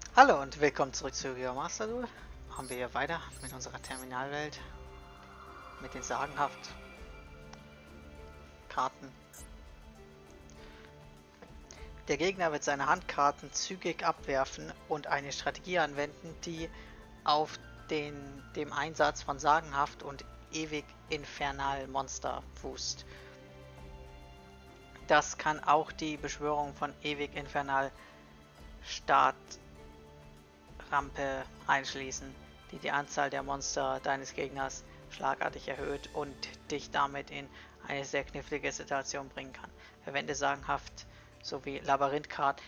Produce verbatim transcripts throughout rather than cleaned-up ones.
Hallo und willkommen zurück zu Geomaster Duel. Machen wir hier weiter mit unserer Terminalwelt. Mit den sagenhaft Karten. Der Gegner wird seine Handkarten zügig abwerfen und eine Strategie anwenden, die auf den, dem Einsatz von sagenhaft und ewig infernal Monster fußt. Das kann auch die Beschwörung von ewig infernal Start Rampe einschließen, die die Anzahl der Monster deines Gegners schlagartig erhöht und dich damit in eine sehr knifflige Situation bringen kann. Verwende sagenhaft sowie Labyrinthkarten.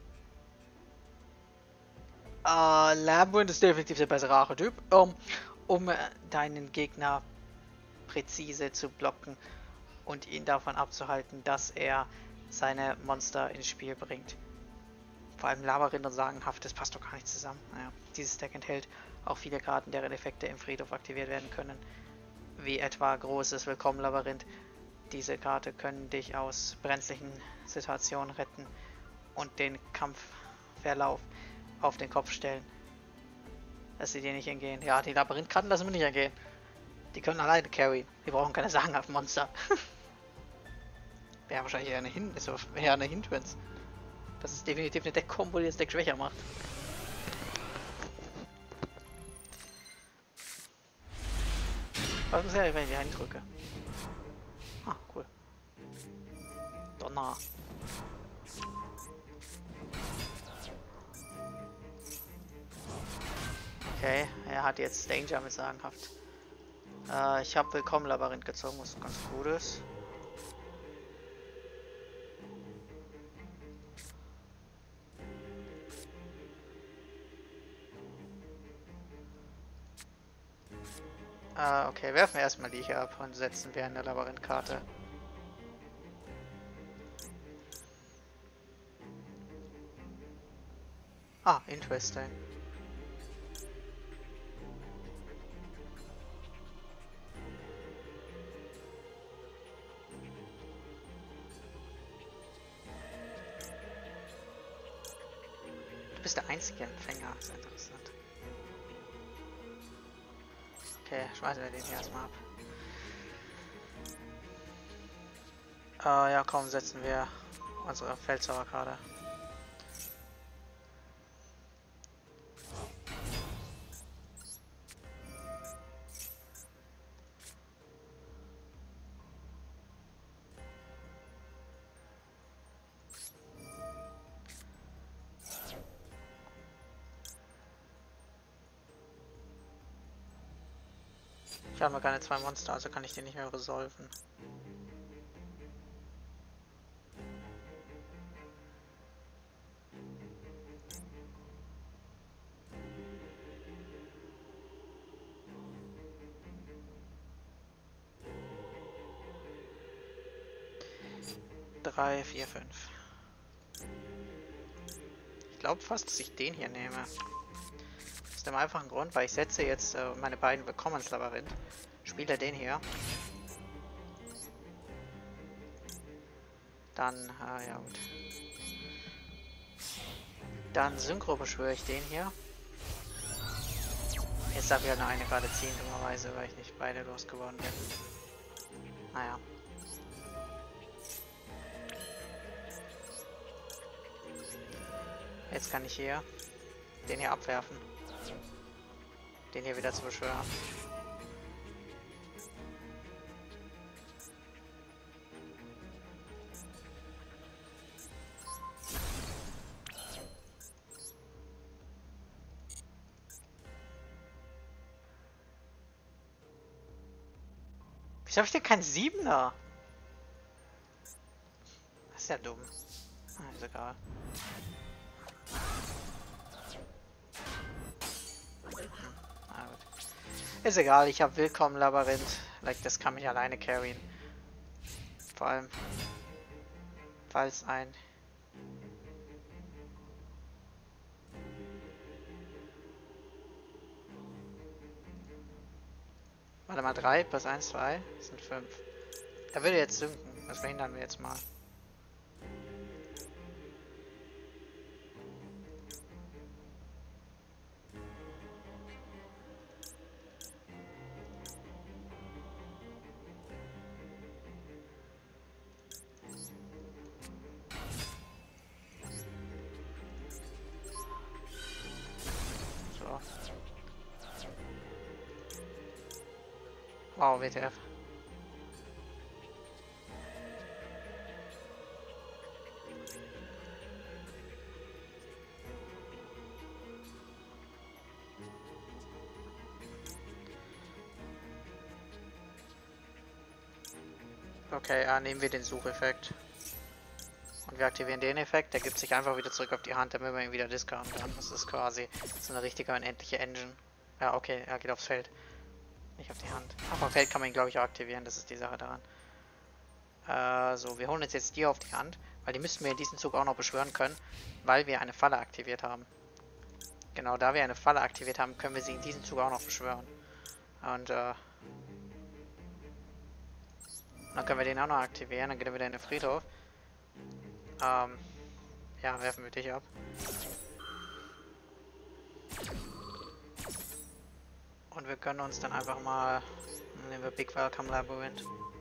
Äh, Labyrinth ist definitiv der bessere Archetyp, um, um deinen Gegner präzise zu blocken und ihn davon abzuhalten, dass er seine Monster ins Spiel bringt. Vor allem Labyrinth und Sagenhaft, das passt doch gar nicht zusammen. Naja, dieses Deck enthält auch viele Karten, deren Effekte im Friedhof aktiviert werden können. Wie etwa großes Willkommen-Labyrinth. Diese Karte können dich aus brenzlichen Situationen retten und den Kampfverlauf auf den Kopf stellen. Dass sie dir nicht entgehen. Ja, die Labyrinth-Karten lassen wir nicht entgehen. Die können alleine carryen. Wir brauchen keine sagenhaften Monster. Wäre wahrscheinlich eher eine Hin ist eher eine Hindrance. Das ist definitiv eine Deck-Kombo, die das Deck schwächer macht. Was muss ich, wenn ich die eindrücke? Ah, cool. Donner. Okay, er hat jetzt Danger mit sagenhaft. Äh, ich habe Willkommen Labyrinth gezogen, was ganz gut ist. Äh, okay, werfen wir erstmal die hier ab und setzen wir eine Labyrinth-Karte. Ah, interesting. Du bist der einzige Empfänger, das ist interessant. Okay, schmeißen wir den hier erstmal ab. Äh, ja komm, setzen wir unsere Feldzauberkarte. Ich habe noch keine zwei Monster, also kann ich den nicht mehr resolven. drei, vier, fünf. Ich glaube fast, dass ich den hier nehme. Aus dem einfachen Grund, weil ich setze jetzt äh, meine beiden Willkommenslabyrinth. Spiele den hier. Dann, äh, ja gut. Dann Synchro beschwöre ich den hier. Jetzt darf ich halt nur eine Karte ziehen, dummerweise, weil ich nicht beide losgeworden bin. Naja. Jetzt kann ich hier den hier abwerfen. Den hier wieder zu beschwören. Wieso habe ich denn keinen Siebener? Das ist ja dumm. Ah, ist egal. Ah, gut. Ist egal, ich habe Willkommen Labyrinth. Like, das kann mich alleine carryen. Vor allem, falls ein... Warte mal, drei plus eins, zwei sind fünf. Er würde jetzt sinken. Das verhindern wir jetzt mal. Wow, W T F. Okay, äh, nehmen wir den Sucheffekt. Und wir aktivieren den Effekt, der gibt sich einfach wieder zurück auf die Hand, damit man ihn wieder discarden kann. Das ist quasi so eine richtige unendliche Engine. Ja, okay, er geht aufs Feld. Nicht auf die Hand. Auf dem Feld kann man ihn, glaube ich, auch aktivieren, das ist die Sache daran. Äh, so, wir holen uns jetzt die auf die Hand, weil die müssten wir in diesem Zug auch noch beschwören können, weil wir eine Falle aktiviert haben. Genau, da wir eine Falle aktiviert haben, können wir sie in diesem Zug auch noch beschwören. Und, äh... dann können wir den auch noch aktivieren, dann geht er wieder in den Friedhof. Ähm... Ja, werfen wir dich ab. Und wir können uns dann einfach mal... Nehmen wir Big Welcome Labyrinth.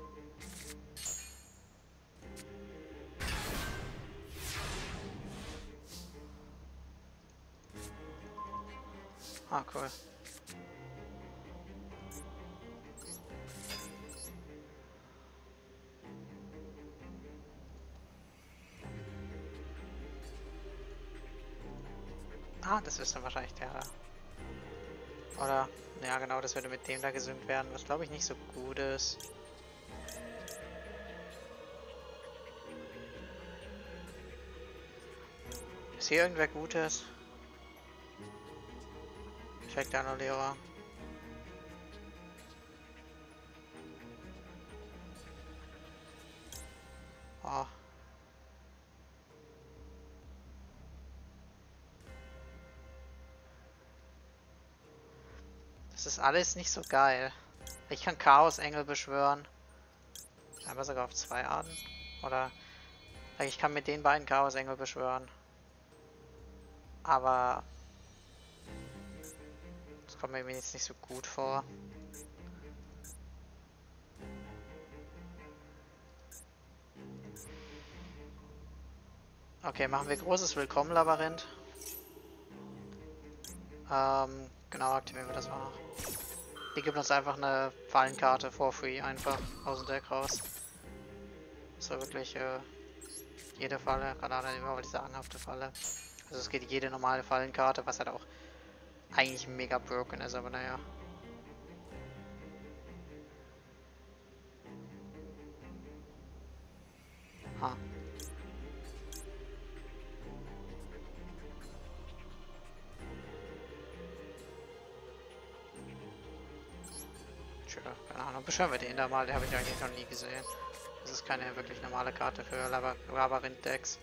Ah, cool. Ah, das ist dann wahrscheinlich der... Oder... Ja, genau, das würde mit dem da gesynkt werden, was glaube ich nicht so gut ist. Ist hier irgendwer Gutes? Check der Annullierer. Oh. Das ist alles nicht so geil. Ich kann Chaos-Engel beschwören. Aber sogar auf zwei Arten. Oder ich kann mit den beiden Chaos-Engel beschwören. Aber das kommt mir jetzt nicht so gut vor. Okay, machen wir großes Willkommen-Labyrinth. Ähm, genau, aktivieren wir das auch noch. Die gibt uns einfach eine Fallenkarte for free, einfach aus dem Deck raus. So wirklich äh, jede Falle, gerade immer diese sagenhafte Falle. Also es geht jede normale Fallenkarte, was halt auch eigentlich mega broken ist, aber naja. Ha. Tja, keine Ahnung, beschwören wir den da mal, den habe ich eigentlich noch nie gesehen. Das ist keine wirklich normale Karte für Labyrinth-Decks.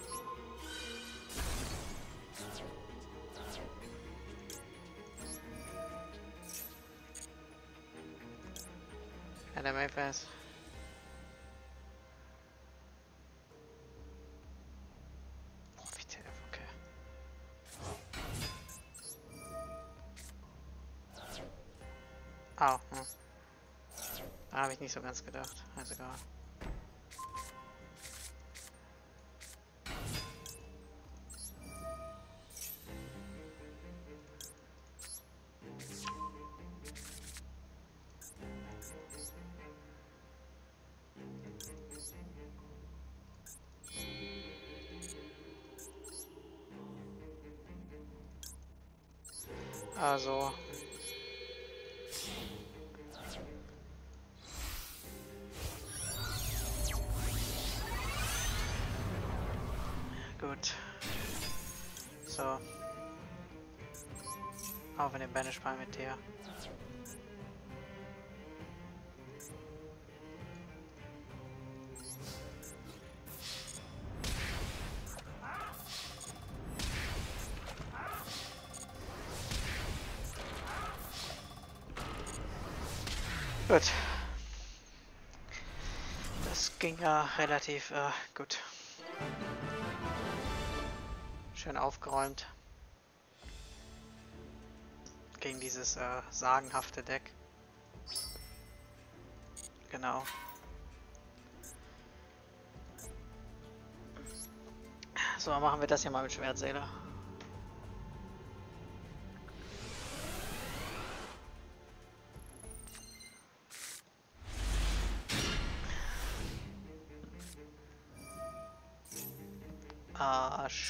Ja, der Mayface. Boah, W T F, okay. Au, hm. Da habe ich nicht so ganz gedacht. Also egal. Also. Gut. So. Auf in den Banish Pile mit dir. Gut. Das ging ja relativ äh, gut. Schön aufgeräumt. Gegen dieses äh, sagenhafte Deck. Genau. So, machen wir das hier mal mit Schwertsäler.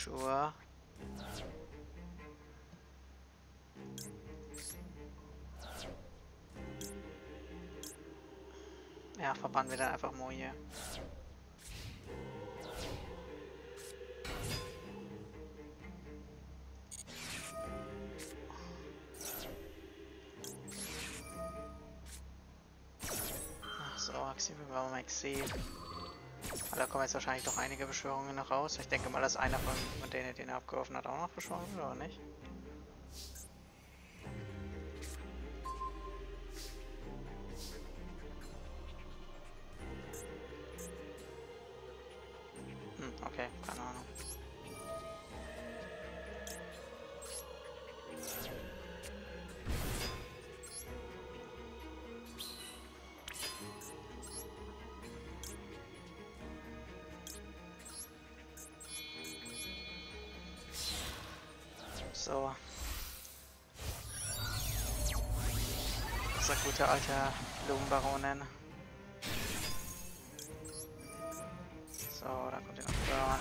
Sure. Ja, verbannen wir dann einfach Moje. Ach so, aktivieren wir mal Maxi. Da kommen jetzt wahrscheinlich doch einige Beschwörungen noch raus. Ich denke mal, dass einer von denen, den er abgeworfen hat, auch noch beschworen wird, oder nicht? Hm, okay, keine Ahnung. So. Unser guter alter Blumenbaronin. So, da kommt ihr noch Burn.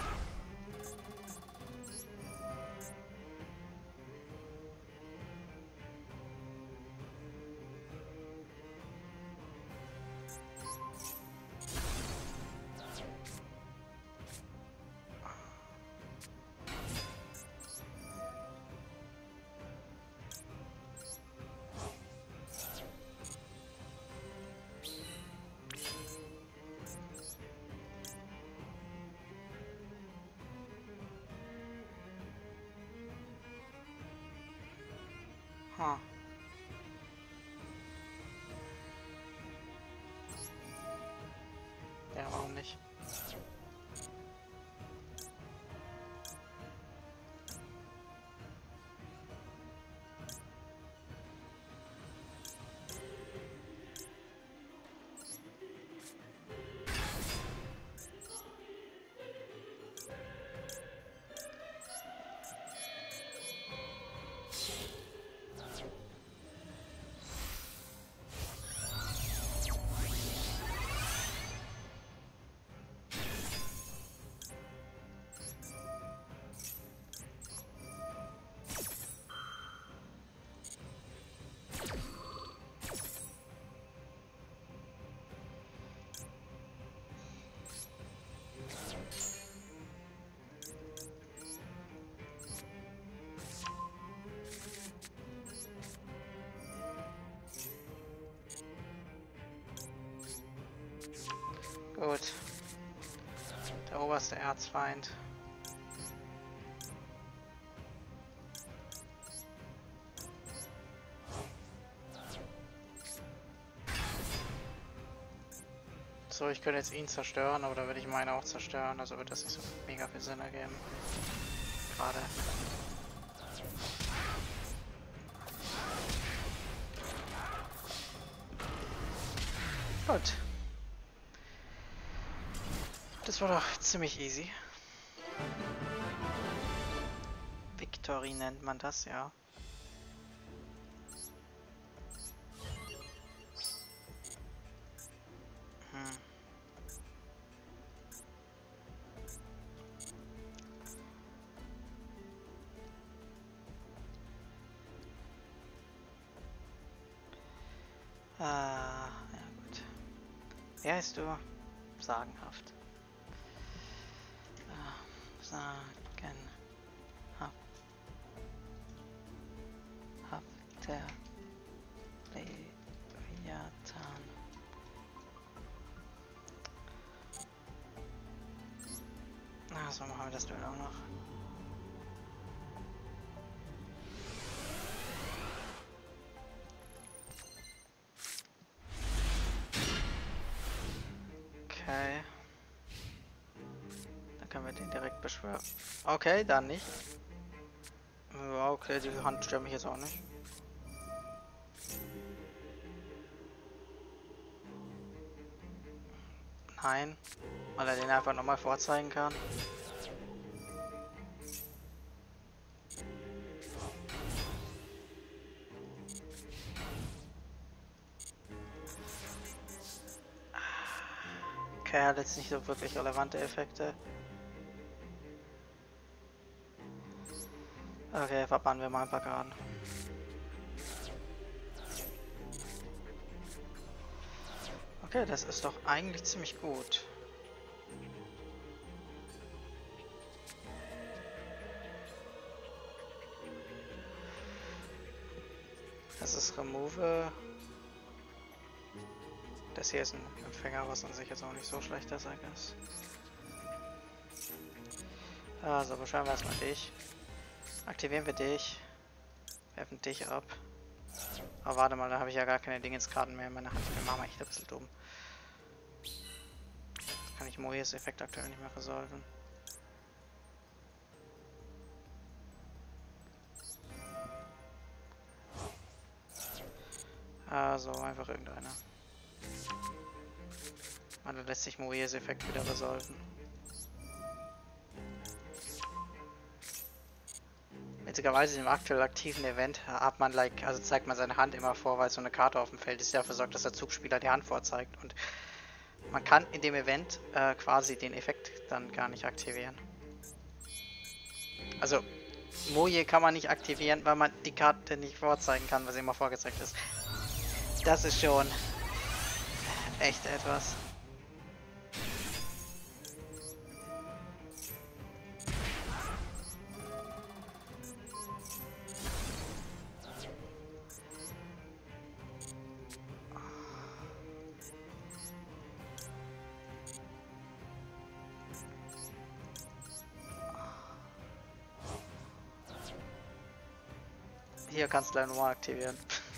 Huh. Ja, warum nicht? Gut. Der oberste Erzfeind. So, ich könnte jetzt ihn zerstören, aber da würde ich meine auch zerstören, also wird das nicht so mega viel Sinn ergeben. Gerade. Gut. Das war doch ziemlich easy. Victory nennt man das, ja. Hm. Ah, ja gut. Wer heißt du? Sagenhaft. Sagen hab, hab der Leviathan. Na, so machen wir das Duell auch noch. Okay. Können wir den direkt beschwören? Okay, dann nicht. Ja, okay, die Hand stört mich jetzt auch nicht. Nein, weil er den einfach nochmal vorzeigen kann. Okay, er hat jetzt nicht so wirklich relevante Effekte. Okay, verbannen wir mal ein paar Karten. Okay, das ist doch eigentlich ziemlich gut. Das ist Remove. Das hier ist ein Empfänger, was an sich jetzt auch nicht so schlecht ist, I guess. Also beschreiben wir erstmal dich. Aktivieren wir dich. Werfen dich ab. Aber warte mal, da habe ich ja gar keine Dingenskarten mehr in meiner Hand. Wir machen echt ein bisschen dumm. Das kann ich Moyes Effekt aktuell nicht mehr resolven. Also einfach irgendeiner. Und dann lässt sich Moyes Effekt wieder resolven. Witzigerweise im aktuell aktiven Event hat man, like, also zeigt man seine Hand immer vor, weil so eine Karte auf dem Feld ist, die dafür sorgt, dass der Zugspieler die Hand vorzeigt. Und man kann in dem Event äh, quasi den Effekt dann gar nicht aktivieren. Also, Moje kann man nicht aktivieren, weil man die Karte nicht vorzeigen kann, was immer vorgezeigt ist. Das ist schon echt etwas. Hier kannst du deine Nummer aktivieren.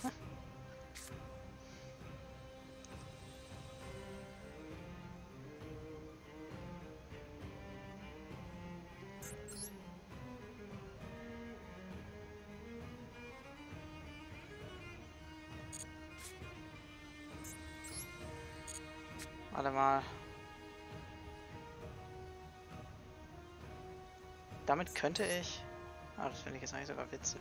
Warte mal. Damit könnte ich... Ah, das finde ich jetzt eigentlich sogar witzig.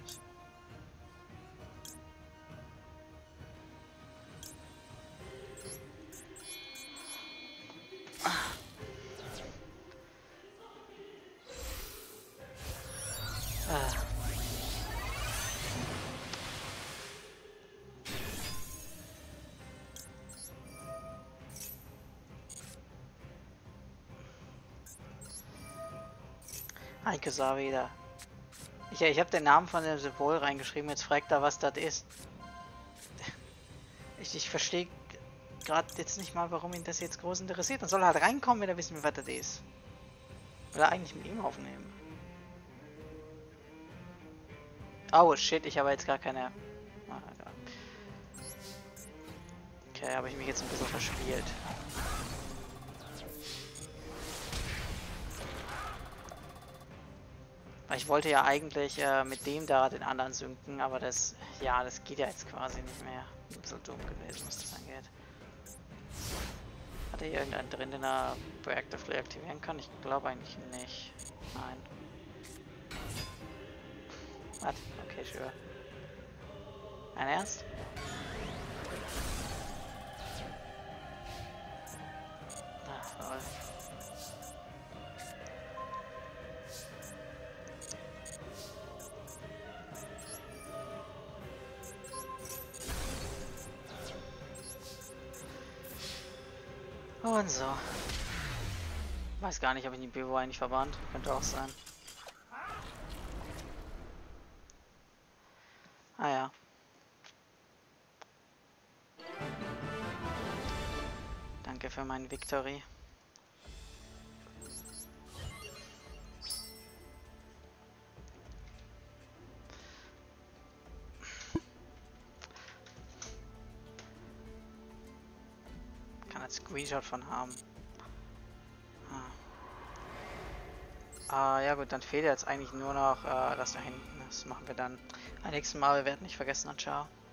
Heike wieder. Ich, ich habe den Namen von dem Symbol reingeschrieben, jetzt fragt er, was das ist. Ich, ich verstehe gerade jetzt nicht mal, warum ihn das jetzt groß interessiert. Dann soll er halt reinkommen, wenn er wissen will, was das ist. Will er eigentlich mit ihm aufnehmen. Oh shit, ich habe jetzt gar keine... Okay, habe ich mich jetzt ein bisschen verspielt. Ich wollte ja eigentlich äh, mit dem da den anderen synken, aber das, ja, das geht ja jetzt quasi nicht mehr. So dumm gewesen, was das angeht. Hat er hier irgendeinen drin, den er proactively aktivieren kann? Ich glaube eigentlich nicht. Nein. Was? Okay, sure. Ein Ernst? Ach, toll. Und so. Weiß gar nicht, ob ich die Büro eigentlich verbannt. Könnte auch sein. Ah ja. Danke für meinen Victory. Screenshot von haben. Ah. ah, ja gut, dann fehlt jetzt eigentlich nur noch äh, das da hinten. Das machen wir dann beim nächsten Mal. Wir werden nicht vergessen und ciao.